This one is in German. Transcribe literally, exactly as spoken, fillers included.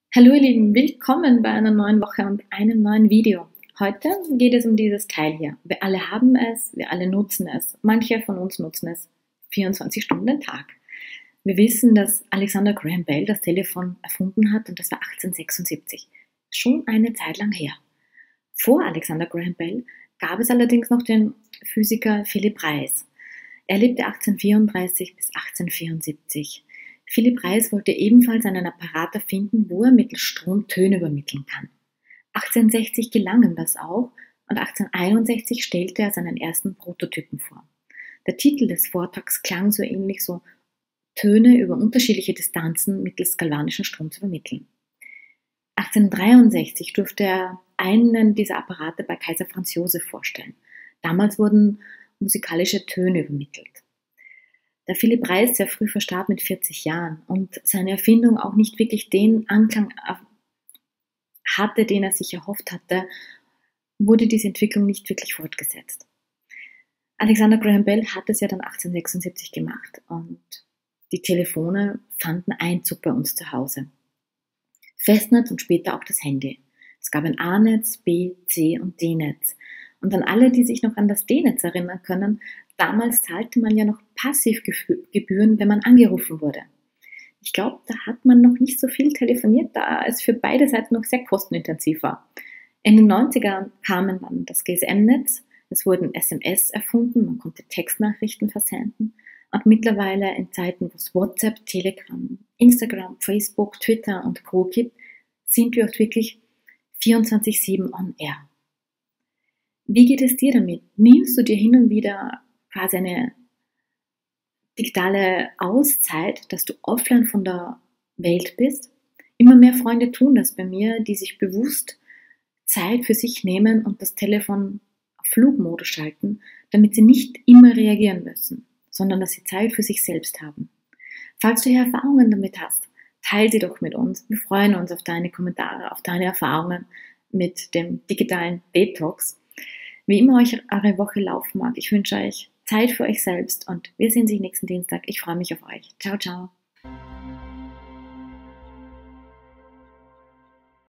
Hallo ihr Lieben, willkommen bei einer neuen Woche und einem neuen Video. Heute geht es um dieses Teil hier. Wir alle haben es, wir alle nutzen es. Manche von uns nutzen es vierundzwanzig Stunden am Tag. Wir wissen, dass Alexander Graham Bell das Telefon erfunden hat und das war achtzehnhundertsechsundsiebzig. Schon eine Zeit lang her. Vor Alexander Graham Bell gab es allerdings noch den Physiker Philipp Reis. Er lebte achtzehnhundertvierunddreißig bis achtzehnhundertvierundsiebzig. Philipp Reis wollte ebenfalls einen Apparat erfinden, wo er mittels Strom Töne übermitteln kann. achtzehnhundertsechzig gelang ihm das auch und achtzehnhunderteinundsechzig stellte er seinen ersten Prototypen vor. Der Titel des Vortrags klang so ähnlich so: Töne über unterschiedliche Distanzen mittels galvanischen Strom zu übermitteln. achtzehnhundertdreiundsechzig durfte er einen dieser Apparate bei Kaiser Franz Joseph vorstellen. Damals wurden musikalische Töne übermittelt. Da Philipp Reis sehr früh verstarb mit vierzig Jahren und seine Erfindung auch nicht wirklich den Anklang hatte, den er sich erhofft hatte, wurde diese Entwicklung nicht wirklich fortgesetzt. Alexander Graham Bell hat es ja dann achtzehnhundertsechsundsiebzig gemacht und die Telefone fanden Einzug bei uns zu Hause. Festnetz und später auch das Handy. Es gab ein A-Netz, B, C und D-Netz. Und an alle, die sich noch an das D-Netz erinnern können, damals zahlte man ja noch Passivgebühren, wenn man angerufen wurde. Ich glaube, da hat man noch nicht so viel telefoniert, da es für beide Seiten noch sehr kostenintensiv war. In den neunzigern kamen dann das G S M-Netz, es wurden S M S erfunden, man konnte Textnachrichten versenden. Und mittlerweile in Zeiten, wo es WhatsApp, Telegram, Instagram, Facebook, Twitter und Co. gibt, sind wir oft wirklich vierundzwanzig sieben on air. Wie geht es dir damit? Nimmst du dir hin und wieder quasi eine digitale Auszeit, dass du offline von der Welt bist? Immer mehr Freunde tun das bei mir, die sich bewusst Zeit für sich nehmen und das Telefon auf Flugmodus schalten, damit sie nicht immer reagieren müssen, sondern dass sie Zeit für sich selbst haben. Falls du hier Erfahrungen damit hast, teile sie doch mit uns. Wir freuen uns auf deine Kommentare, auf deine Erfahrungen mit dem digitalen Detox. Wie immer euch eure Woche laufen mag, ich wünsche euch Zeit für euch selbst und wir sehen uns nächsten Dienstag. Ich freue mich auf euch. Ciao, ciao.